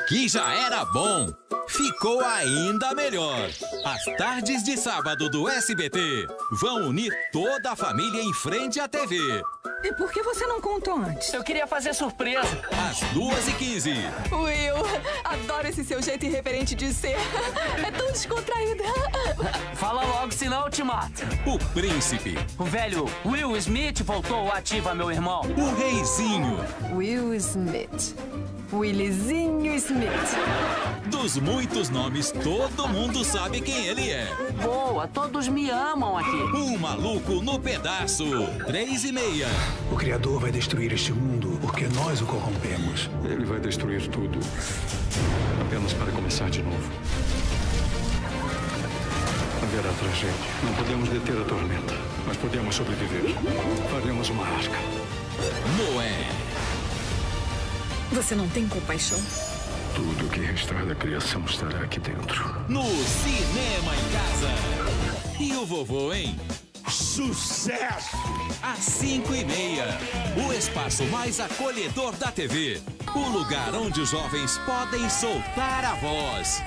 que já era bom, ficou ainda melhor. As tardes de sábado do SBT vão unir toda a família em frente à TV. E por que você não contou antes? Eu queria fazer surpresa. Às 2h15. Will, adoro esse seu jeito irreverente de ser. É tão descontraído. Fala logo, senão eu te mato. O Príncipe. O velho Will Smith voltou ativo a meu irmão. O Reizinho. Will Smith. Willyzinho Smith. Dos muitos nomes, todo mundo sabe quem ele é. Boa, todos me amam aqui. O Maluco no Pedaço. 3h30. O Criador vai destruir este mundo porque nós o corrompemos. Ele vai destruir tudo. Apenas para começar de novo. Haverá tragédia. Não podemos deter a tormenta, mas podemos sobreviver. Faremos uma arca. Noé. Você não tem compaixão? Tudo que restar da criação estará aqui dentro. No Cinema em Casa. E o vovô, hein? Sucesso! Às 5h30. O espaço mais acolhedor da TV. O lugar onde os jovens podem soltar a voz.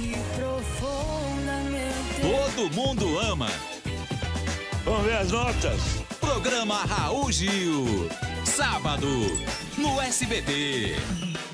Todo mundo ama. Vamos ver as notas. Programa Raul Gil. Sábado, no SBT.